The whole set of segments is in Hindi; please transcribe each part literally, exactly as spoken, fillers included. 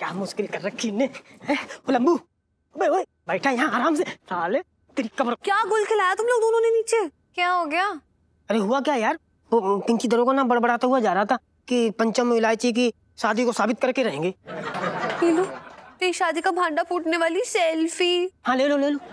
क्या मुश्किल कर रखी ने? लंबू, ओए ओए बैठा यहाँ आराम से। साले तेरी कमर। क्या गुल खिलाया तुम लोग दोनों ने नीचे? क्या हो गया? अरे हुआ क्या यार, वो पिंकी दरोगा ना बड़बड़ाता हुआ जा रहा था कि पंचम इलायची की शादी को साबित करके रहेंगे। लो, तेरी शादी का भांडा फूटने वाली सेल्फी। हाँ ले लो ले लो।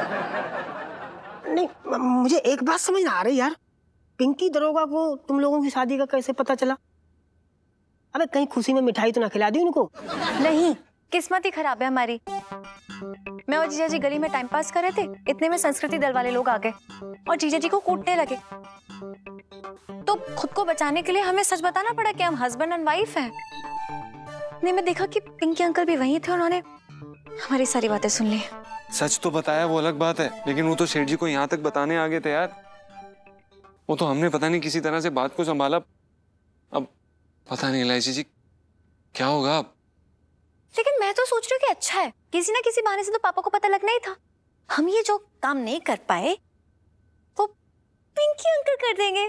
नहीं मुझे एक बात समझ ना आ रही यार, पिंकी दरोगा को तुम लोगों की शादी का कैसे पता चला? अबे कहीं खुशी में मिठाई तो ना खिला दी उनको? नहीं, किस्मत ही खराब है हमारी। मैं और जीजा जी गली में टाइम पास कर रहे थे, इतने में संस्कृति दल वाले लोग आ गए और जीजा जी को कूटने लगे। तो खुद को बचाने के लिए हमें सच बताना पड़ा कि हम हस्बैंड एंड वाइफ हैं। नहीं, मैं देखा कि पिंकी अंकल भी वहीं थे, उन्होंने हमारी सारी बातें सुन ली। सच तो बताया वो अलग बात है, लेकिन वो तो सेठ जी को यहाँ तक बताने आ गए थे यार। वो तो हमने पता नहीं किसी तरह से बात को संभाला। अब पता नहीं इलायची जी क्या होगा अब। लेकिन मैं तो सोच रही हूँ कि अच्छा है, किसी ना किसी बहाने से तो पापा को पता लगना ही था। हम ये जो काम नहीं कर पाए वो पिंकी अंकल कर देंगे।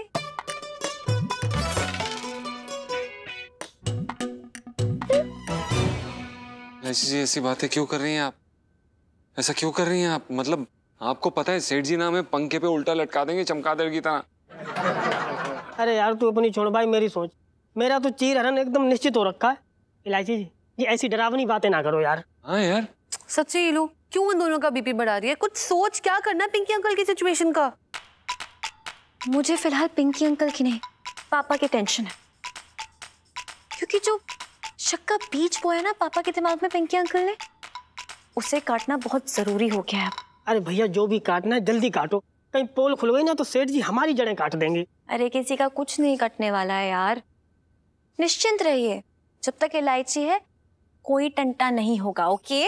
इलायची जी ऐसी बातें क्यों कर रही हैं आप? ऐसा क्यों कर रही हैं आप? मतलब आपको पता है सेठ जी नाम है, पंखे पे उल्टा लटका देंगे चमगादड़ की तरह। अरे यार तू अपनी छोड़ भाई, मेरी सोच। मेरा तो चीर हरण एकदम निश्चित हो रखा है। इलायची जी ये ऐसी डरावनी बातें ना करो यार। हाँ यार सच्ची ये लो, क्यों उन दोनों का बीपी बढ़ा रही है? कुछ सोच, क्या करना है पिंकी अंकल की सिचुएशन का। मुझे फिलहाल पिंकी अंकल की नहीं, पापा की टेंशन है, क्योंकि जो शक का बीज बोया ना पापा के दिमाग में पिंकी अंकल ने, उसे काटना बहुत जरूरी हो गया है। अरे भैया जो भी काटना है जल्दी काटो, कहीं पोल खुल गई ना तो सेठ जी हमारी जड़ें काट देंगे। अरे किसी का कुछ नहीं कटने वाला है यार, निश्चिंत रहिए। जब तक इलायची है कोई टंटा नहीं होगा। ओके?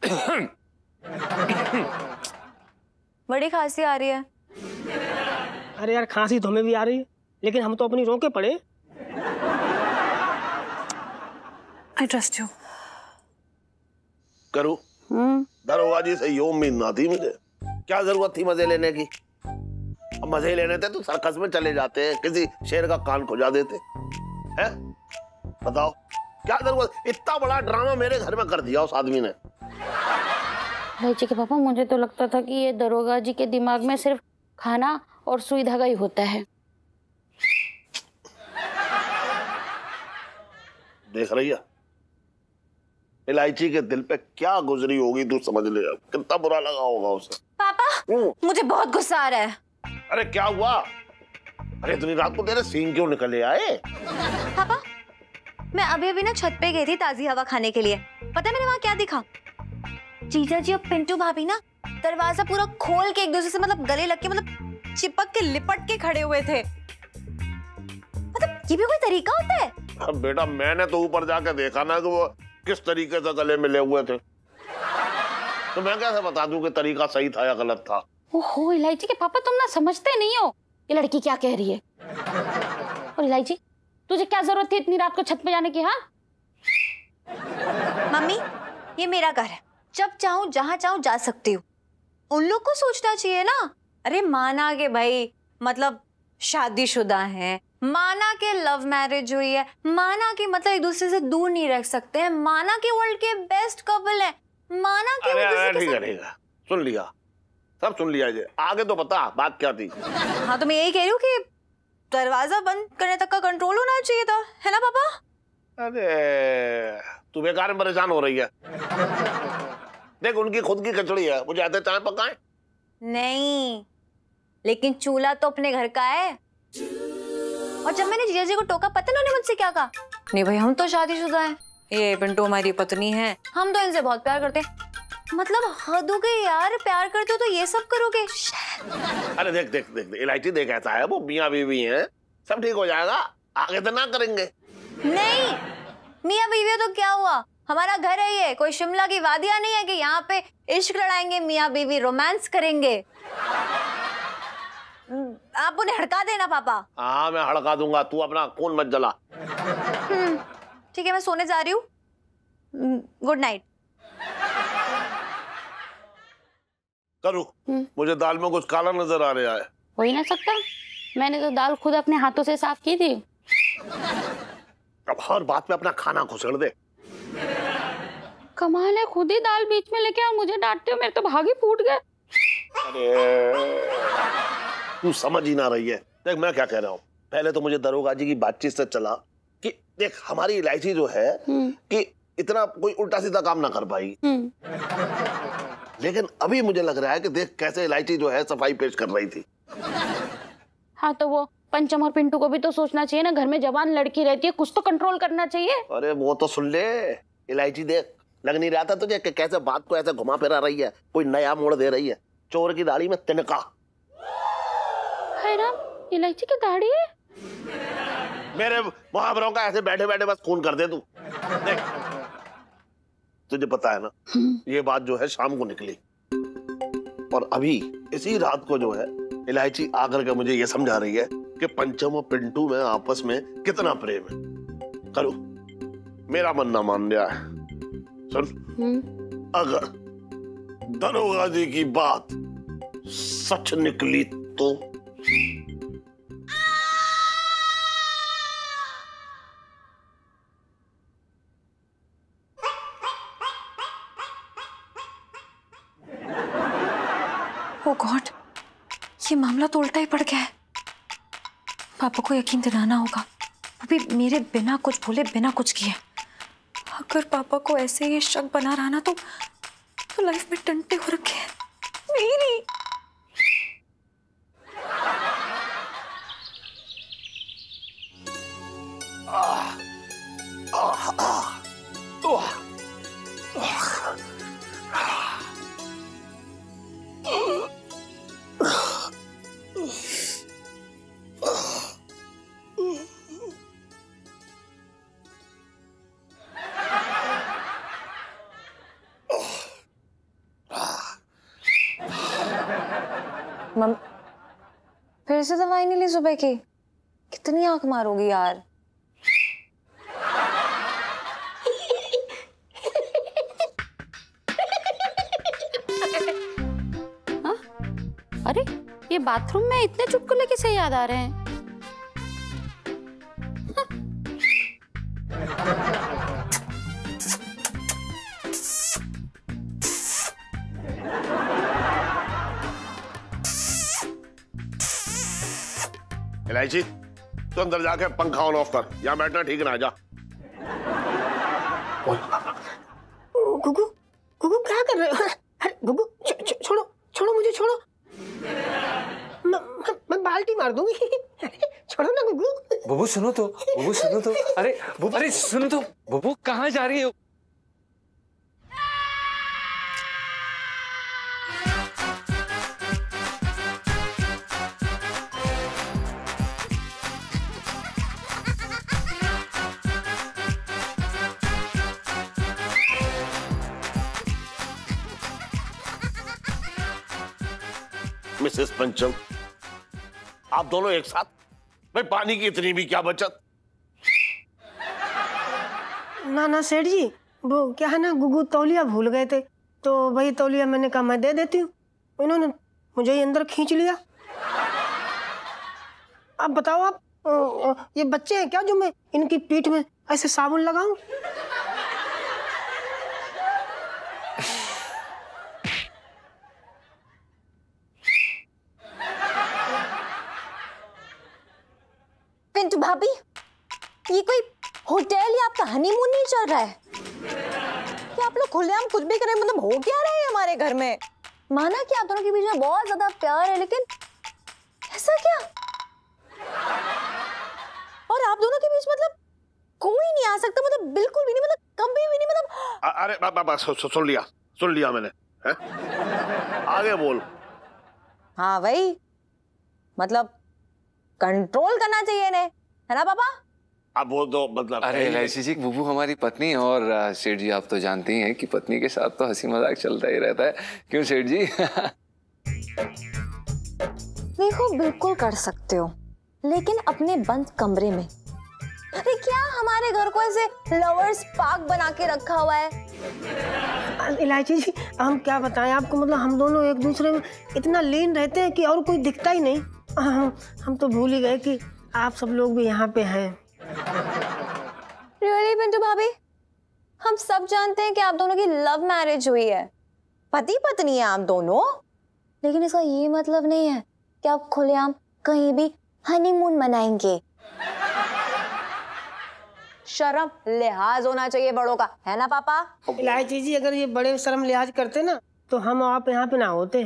बड़ी खांसी आ रही है। अरे यार खांसी तो हमें भी आ रही है, लेकिन हम तो अपनी रोके पड़े। I trust you. करूं? दरोगा जी से ये उम्मीद ना थी मुझे। क्या जरूरत थी मजे लेने की? अब मजे लेने थे तो सर्कस में चले जाते, किसी शेर का कान खुजा देते हैं। बताओ क्या जरूरत? इतना बड़ा ड्रामा मेरे घर में कर दिया उस आदमी ने। इलायची के पापा, मुझे तो लगता था कि ये दरोगा जी के दिमाग में सिर्फ खाना और सुई धागा ही होता है। देख रही है इलायची के दिल पे क्या गुजरी होगी, तू समझ ले। कितना बुरा लगा होगा उसे। पापा मुझे बहुत गुस्सा आ रहा है। अरे क्या हुआ? अरे इतनी रात को तेरे सींग क्यों निकले आए? पापा मैं अभी अभी ना छत पे गई थी ताजी हवा खाने के लिए। पता है मैंने वहां क्या देखा? जीजा जी और पिंटू भाभी ना दरवाजा पूरा खोल के एक दूसरे से मतलब गले लग के मतलब चिपक के लिपट के खड़े हुए थे। मतलब ये भी कोई तरीका होता है? अब बेटा मैंने तो ऊपर जाके देखा ना कि वो किस तरीके से गले मिले हुए थे, तो मैं कैसे बता दूं कि तरीका सही था या गलत था? ओहो इलायची के पापा, तुम ना समझते नहीं हो ये लड़की क्या कह रही है। और इलायची तुझे क्या जरूरत थी इतनी रात को छत पे जाने की? हाँ मम्मी ये मेरा घर है, जब चाहूं जहां चाहूं जा सकती हूँ। उन लोग को सोचना चाहिए ना। अरे माना के भाई मतलब शादीशुदा है, माना के लव मैरिज हुई है, माना कि मतलब एक दूसरे से दूर नहीं रह सकते हैं, माना कि वर्ल्ड के बेस्ट कपल है, माना कि ठीक है ठीक है सुन लिया, सब सुन लिया। ये आगे तो बता बात क्या थी? हाँ तो मैं यही कह रही हूँ कि दरवाजा बंद करने तक का कंट्रोल होना चाहिए था, है ना पापा? अरे तू बेकार में परेशान हो रही है। देख उनकी खुद की कचड़ी है, मुझे आते चाय पकाएं? नहीं लेकिन चूल्हा तो अपने घर का है। और जब मैंने जीजा जी को टोका, पता है उन्होंने मुझसे क्या कहा? नहीं भाई हम तो शादीशुदा हैं, ये पिंटू हमारी पत्नी है, हम तो इनसे बहुत प्यार करते हैं। मतलब हद हो गई यार, प्यार करते हो तो ये सब करोगे? अरे देख देख देख इलायची देख, ऐसा है वो मियाँ बीवी हैं, सब ठीक हो जाएगा, आगे तो ना करेंगे। नहीं मियाँ बीवी तो क्या हुआ, हमारा घर है ये, कोई शिमला की वादियां नहीं है कि यहाँ पे इश्क लड़ाएंगे, मियाँ बीवी रोमांस करेंगे। आप उन्हें हड़का देना पापा। हाँ मैं हड़का दूंगा, तू अपना खून मत जला। ठीक है मैं सोने जा रही हूँ, गुड नाइट। करूँ? मुझे दाल में कुछ काला नजर आ रहा है। हो ही ना सकता, मैंने तो दाल खुद अपने हाथों से साफ की थी। अब हर बात पे अपना खाना घुसेड़ दे। कमाल है, खुद ही दाल बीच में लेके और मुझे डांटते हो, मेरे तो भाग ही फूट गए। अरे तू समझ ही ना रही है। देख मैं क्या कह रहा हूँ, पहले तो मुझे दरोगा जी की बातचीत से चला कि देख हमारी इलायची जो है कि इतना कोई उल्टा सीधा काम ना कर पाई, लेकिन अभी मुझे लग रहा है कि देख कैसे इलायची जो है सफाई पेश कर रही थी। हाँ तो वो पंचम और पिंटू को भी तो सोचना चाहिए ना, घर में जवान लड़की रहती है, कुछ तो कंट्रोल करना चाहिए। अरे वो तो सुन ले, इलायची देख लग नहीं रहा था तुझे कि कैसे बात को ऐसे घुमा फिरा रही है, कोई नया मोड़ दे रही है। चोर की दाढ़ी में तिनका। है ना, इलायची की दाढ़ी है। मेरे मुहावरों का ऐसे बैठे बैठे बस खून कर दे तू। देख तुझे पता है ना, ये बात जो है शाम को निकली और अभी इसी रात को जो है इलायची आकर के मुझे ये समझा रही है कि पंचम और पिंटू में आपस में कितना प्रेम है। करो मेरा मन ना मान रहा है। सुन, अगर दरोगा जी की बात सच निकली तो ओ गॉड, ये मामला तो उल्टा ही पड़ गया है। पापा को यकीन दिलाना होगा, वो भी मेरे बिना कुछ बोले, बिना कुछ किए। अगर पापा को ऐसे ये शक बना रहा ना तो तो लाइफ में टंटे हो रखे हैं मेरी। मम फिर से दवाई नहीं ली सुबह की? कितनी आंख मारोगी यार। हाँ? अरे ये बाथरूम में इतने चुटकुले किसे याद आ रहे हैं? इलायची तू अंदर जाके पंखा ऑन ऑफ कर, यहाँ बैठना ठीक ना। जा गुगु गुगु क्या कर रहे हो? अरे गुगु छो, छो, छोड़ो छोड़ो मुझे छोड़ो, मैं, मैं, मैं बाल्टी मार दूंगी। छोड़ो ना गुगु। बुबू सुनो तो, बुबू सुनो तो। अरे बुबू, अरे सुनो तो, बुबू कहाँ जा रही हो? मिसेस पंचम, आप दोनों एक साथ? भाई पानी की इतनी भी क्या बचत? ना ना सेठ जी, वो क्या है ना, गुगु तौलिया भूल गए थे तो वही तौलिया मैंने कहा मैं दे देती हूँ, इन्होंने मुझे ही अंदर खींच लिया। अब बताओ आप, ये बच्चे हैं क्या जो मैं इनकी पीठ में ऐसे साबुन लगाऊं? पिंटू भाभी, ये कोई होटल या आपका हनीमून नहीं चल रहा है क्या? आप लोग खुलेआम कुछ भी करें, मतलब हो क्या रहा है हमारे घर में? माना कि आप दोनों के बीच में बहुत ज्यादा प्यार है, लेकिन ऐसा क्या? और आप दोनों के बीच मतलब कोई नहीं आ सकता, मतलब बिल्कुल भी नहीं, मतलब कभी भी नहीं, मतलब। अरे बाबा सुन लिया सुन लिया मैंने, है? आगे बोल। हाँ भाई, मतलब कंट्रोल करना चाहिए ने, है ना पापा? अब वो तो मतलब। अरे इलायची जी, बुबू हमारी पत्नी है और सेठ जी आप तो जानते ही हैं कि पत्नी के साथ तो हंसी मजाक चलता ही रहता है, क्यों सेठ जी? देखो बिल्कुल कर सकते हो, लेकिन अपने बंद कमरे में। अरे क्या हमारे घर को ऐसे लवर्स पार्क बना के रखा हुआ है? इलायची जी हम क्या बताएं आपको, मतलब हम दोनों एक दूसरे में इतना लीन रहते हैं कि और कोई दिखता ही नहीं। हम, हम तो भूल ही गए कि आप सब लोग भी यहाँ पे हैं। रियली पिंटू भाभी? हम सब जानते हैं कि आप दोनों की लव मैरिज हुई है, पति पत्नी है आप दोनों, लेकिन इसका ये मतलब नहीं है कि आप खुलेआम कहीं भी हनीमून मनाएंगे। शर्म लिहाज होना चाहिए बड़ों का, है ना पापा? इलायची जी, अगर ये बड़े शर्म लिहाज करते ना तो हम आप यहाँ पे ना होते।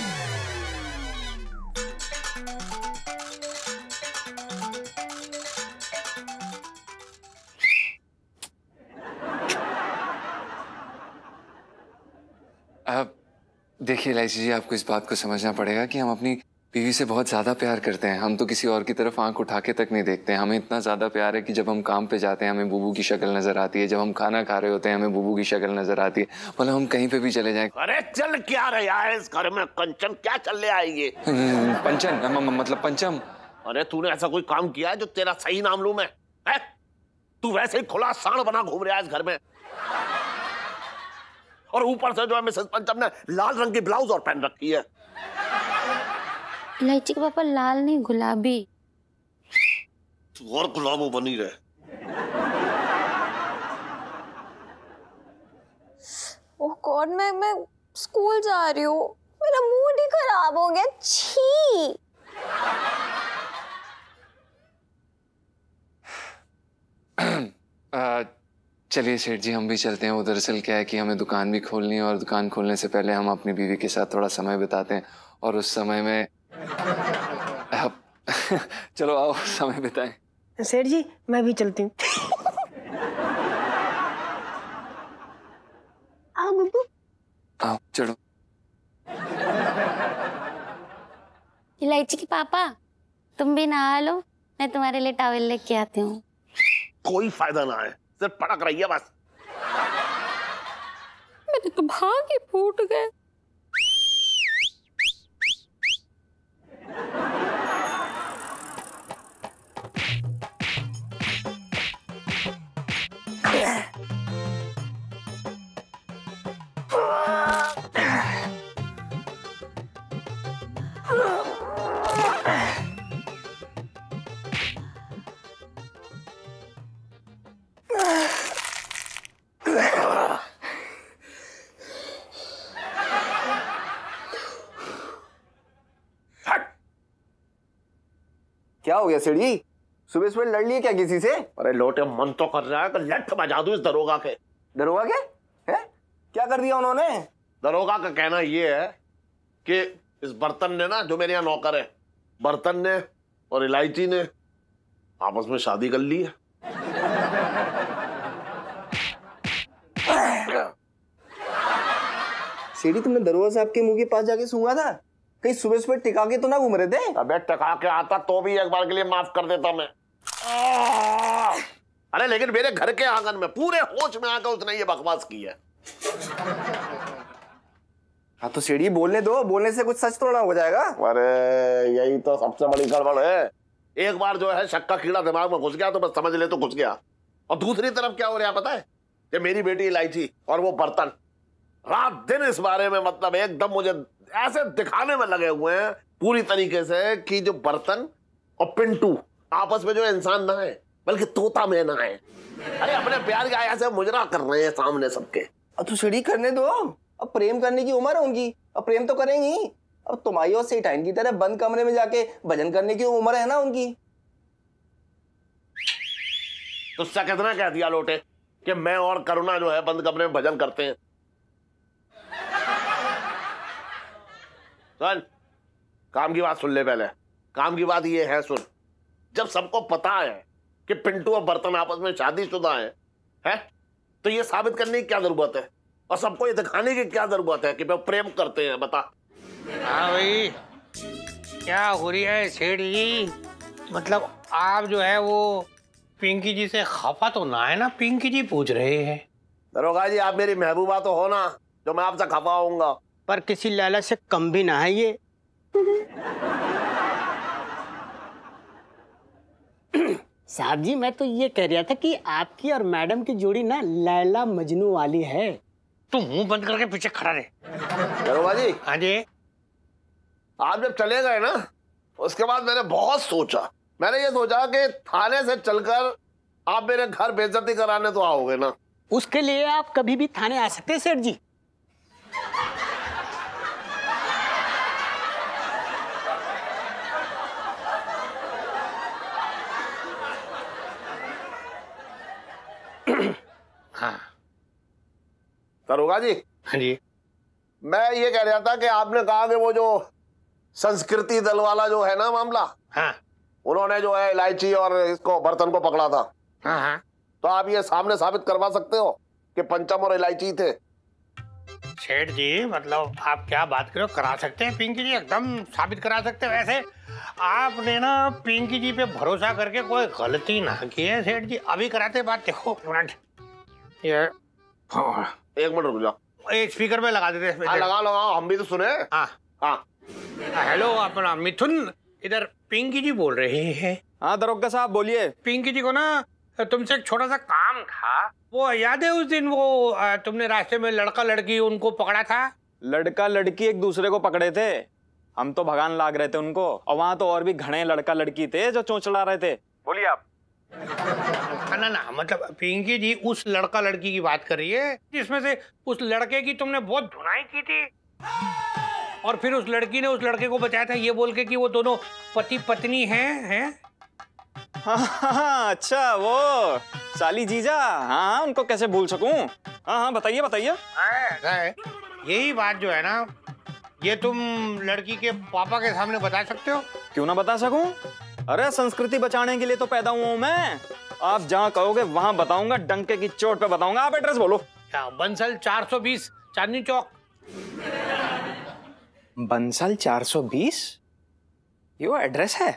अब देखिए इलायची जी, आपको इस बात को समझना पड़ेगा कि हम अपनी बीवी से बहुत ज्यादा प्यार करते हैं। हम तो किसी और की तरफ आंख उठा के तक नहीं देखते हैं। हमें इतना ज्यादा प्यार है कि जब हम काम पे जाते हैं हमें बुबू की शक्ल नजर आती है, जब हम खाना खा रहे होते हैं हमें बुबू की शक्ल नजर आती है, मतलब हम कहीं पे भी चले जाएं। अरे चल क्या रहा है इस घर में? कंचन क्या चल रहा है ये? पंचन म, म, मतलब पंचम। अरे तूने ऐसा कोई काम किया है जो तेरा सही नाम लूं मैं? है? तू वैसे ही खुला सांड बना घूम रहा है इस घर में, और ऊपर से जो है मिसेस पंचम ने लाल रंग की ब्लाउज और पहन रखी है। इलायची के पापा लाल नहीं गुलाबी। तू और गुलाबो बनी रहे। ओह गॉड, मैं मैं स्कूल जा रही हूँ, मेरा मूड ही खराब हो गया। छी। चलिए सेठ जी, हम भी चलते हैं। वो दरअसल क्या है कि हमें दुकान भी खोलनी है और दुकान खोलने से पहले हम अपनी बीवी के साथ थोड़ा समय बिताते हैं, और उस समय में चलो आओ समय बिताएं। सेठ जी मैं भी चलती हूँ। आओ गुड्डू। आओ चलो। इलायची के पापा तुम भी नहा लो, मैं तुम्हारे लिए टॉवेल लेके आती हूँ। कोई फायदा ना है, सिर्फ पटक रही है बस। मेरे तो भाग ही फूट गए। क्या हो गया सेठी? सुबह सुबह लड़ लिए क्या किसी से? अरे लोटे, मन तो कर रहा है कि लठ बजा दूं इस दरोगा के। दरोगा के? है? क्या कर दिया उन्होंने? दरोगा का कहना ये है कि इस बर्तन ने ना, जो मेरे यहाँ नौकर है, बर्तन ने और इलायची ने आपस में शादी कर ली है। सेठी तुमने दरोगा साहब के मुंह के पास जाके सूंघा था? कहीं सुबह सुबह टिका के तो ना घूम रहे थे? अबे टका के आता तो भी एक बार के लिए माफ कर देता मैं। अरे लेकिन मेरे घर के आंगन में पूरे होश में आकर उसने ये बकवास की है। हाँ तो सेठी बोलने दो, बोलने से कुछ सच थोड़ा हो जाएगा। अरे यही तो सबसे बड़ी गड़बड़ है। एक बार जो है शक का कीड़ा दिमाग में घुस गया तो बस समझ ले तो घुस गया। और दूसरी तरफ क्या हो रहा है पता है? ये मेरी बेटी इलायची और वो बर्तन रात दिन इस बारे में मतलब एकदम मुझे ऐसे दिखाने में लगे हुए हैं पूरी तरीके से कि जो बर्तन और पिंटू आपस में जो इंसान ना है बल्कि तोता मैना है। अरे अपने प्यार के ऐसे मुजरा कर रहे हैं सामने सबके। अब तो सीढ़ी करने दो, अब प्रेम करने की उम्र है उनकी, अब प्रेम तो करेंगी। अब तुम्हारी और सेठाइन की तरह बंद कमरे में जाके भजन करने की उम्र है ना उनकी। तुझसे कितना कह दिया लोटे कि मैं और करुणा जो है बंद कमरे में भजन करते हैं। सुन, काम की बात सुन ले पहले। काम की बात ये है, सुन, जब सबको पता है कि पिंटू और बर्तन आपस में शादीशुदा है, है तो ये साबित करने की क्या जरूरत है और सबको ये दिखाने की क्या जरूरत है कि वो प्रेम करते हैं? बता। हाँ भाई, क्या हो रही है सेठ जी? मतलब आप जो है वो पिंकी जी से खफा तो ना है ना? पिंकी जी पूछ रहे हैं। दरोगा जी, आप मेरी महबूबा तो हो ना, जो मैं आपसे खफा होऊंगा। पर किसी लैला से कम भी ना है ये। साहब जी, मैं तो ये कह रहा था कि आपकी और मैडम की जोड़ी ना लैला मजनू वाली है। तुम मुंह बंद करके पीछे खड़ा रहे। दरोगा जी। हाँ जी। आप जब चले गए ना, उसके बाद मैंने बहुत सोचा। मैंने ये सोचा कि थाने से चलकर आप मेरे घर बेइज्जती कराने तो आओगे ना। उसके लिए आप कभी भी थाने आ सकते हैं सेठ जी। हाँ दरोगा जी। हाँ जी। मैं ये कह रहा था कि आपने कहा कि वो जो संस्कृति दल वाला जो है ना मामला, हाँ उन्होंने जो है इलायची और इसको बर्तन को पकड़ा था। हाँ हाँ। तो आप ये सामने साबित करवा सकते हो कि पंचम और इलायची थे? सेठ जी मतलब आप क्या बात करो, करा सकते हैं पिंकी जी, एकदम साबित करा सकते हैं। वैसे आपने ना पिंकी जी पे भरोसा करके कोई गलती ना की है सेठ जी। अभी कराते बात। देखो मिनट ये हाँ। एक मिनट रुक जाओ, एक स्पीकर में लगा देते हैं। हाँ लगा लगाओ, हम भी तो सुने। हाँ हाँ हेलो अपना मिथुन, इधर पिंकी जी बोल रहे हैं। हाँ दरोगा साहब बोलिए। पिंकी जी को ना तुमसे एक छोटा सा काम था। वो याद है उस दिन वो तुमने रास्ते में लड़का लड़की उनको पकड़ा था? लड़का लड़की एक दूसरे को पकड़े थे, हम तो भगान लाग रहे थे उनको, और वहां तो और भी घने लड़का लड़की थे जो चोंच चला रहे थे। बोलिए आप। ना ना मतलब पिंकी जी उस लड़का लड़की की बात कर रही है जिसमें से उस लड़के की तुमने बहुत धुनाई की थी और फिर उस लड़की ने उस लड़के को बचाया था ये बोल के कि वो दोनों पति पत्नी हैं हैं। हाँ, हाँ, हाँ अच्छा वो साली जीजा, हाँ हाँ उनको कैसे भूल सकूं। हाँ हाँ बताइए बताइए। यही बात जो है ना ये तुम लड़की के पापा के सामने बता सकते हो? क्यों ना बता सकूं, अरे संस्कृति बचाने के लिए तो पैदा हुआ हूं मैं। आप जहाँ कहोगे वहां बताऊंगा, डंके की चोट पे बताऊंगा। आप एड्रेस बोलो। क्या? बंसल चार सौ बीस चांदनी चौक। बंसल चार सौ बीस ये वो एड्रेस है?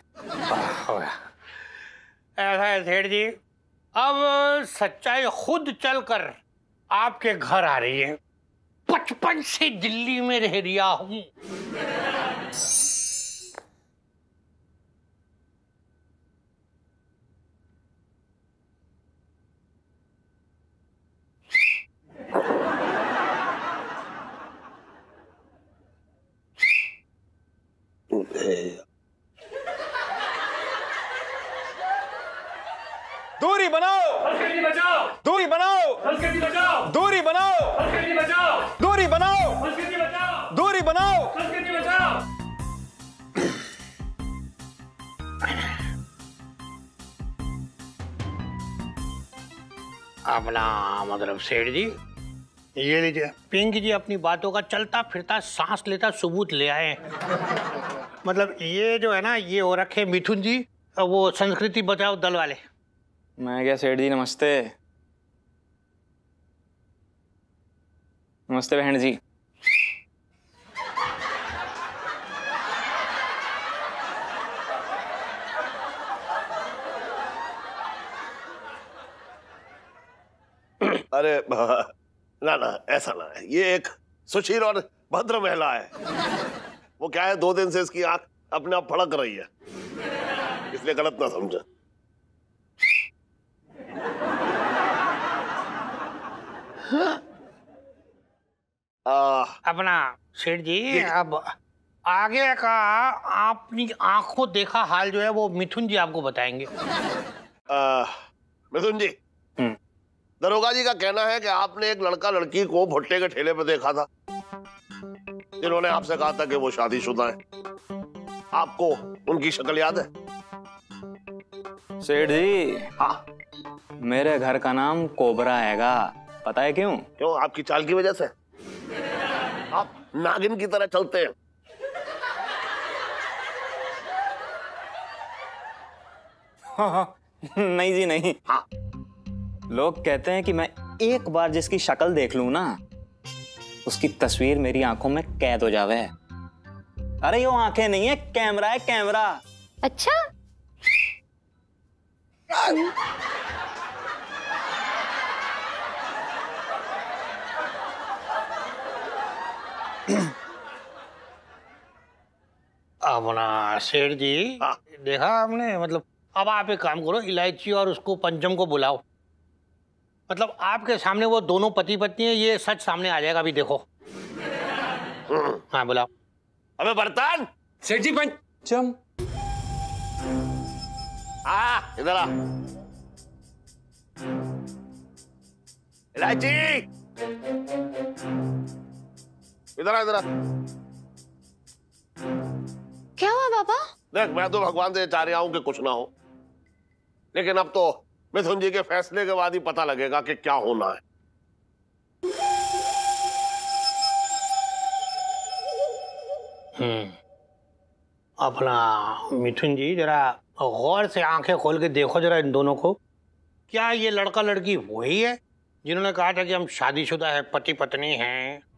ऐसा है सेठ जी, अब सच्चाई खुद चलकर आपके घर आ रही है। बचपन से दिल्ली में रह रिया हूं। दूरी बनाओ, संस्कृति बचाओ, दूरी बनाओ, संस्कृति बचाओ, दूरी बनाओ, संस्कृति बचाओ, दूरी बनाओ, संस्कृति बचाओ, दूरी बनाओ। संस्कृति बचाओ। अपना मतलब सेठ जी ये लीजिए, पिंकी जी अपनी बातों का चलता फिरता सांस लेता सबूत ले आए। मतलब ये जो है ना ये हो रखे मिथुन जी वो संस्कृति बचाओ दल वाले। मैं क्या सेठ जी, नमस्ते। नमस्ते बहन जी। अरे ना ना ऐसा ना है, ये एक सुशील और भद्र महिला है। वो क्या है, दो दिन से इसकी आंख अपने आप फड़क रही है, इसलिए गलत ना समझे। आ, अपना सेठ जी अब आगे का आपने आंखों देखा हाल जो है वो मिथुन जी आपको बताएंगे। आ, मिथुन जी, दरोगा जी का कहना है कि आपने एक लड़का लड़की को भुट्टे के ठेले पे देखा था, जिन्होंने आपसे कहा था कि वो शादीशुदा है। आपको उनकी शक्ल याद है? सेठ जी हाँ। मेरे घर का नाम कोबरा हैगा, पता है क्यों? क्यों? आपकी चाल की वजह से? आप नागिन की तरह चलते हैं। हाँ हाँ नहीं जी नहीं। हाँ। लोग कहते हैं कि मैं एक बार जिसकी शक्ल देख लूं ना उसकी तस्वीर मेरी आंखों में कैद हो जावे। अरे ये आंखें नहीं है, कैमरा है, कैमरा। अच्छा अपना सेठ जी हाँ। देखा आपने, मतलब अब आप एक काम करो, इलायची और उसको पंचम को बुलाओ। मतलब आपके सामने वो दोनों पति पत्नी है, ये सच सामने आ जाएगा। अभी देखो। हाँ बुलाओ। अबे बर्तन। सेठ जी पंचम। हाँ इधर आ। इलायची, इधर आ, इधर आ। क्या हुआ पापा? देख, मैं तो भगवान से चाह रहा हूं कि कुछ ना हो, लेकिन अब तो मिथुन जी के फैसले के बाद ही पता लगेगा कि क्या होना है। हम्म अपना मिथुन जी जरा गौर से आंखें खोल के देखो जरा इन दोनों को। क्या ये लड़का लड़की वही है जिन्होंने कहा था कि हम शादीशुदा है, पति पत्नी हैं?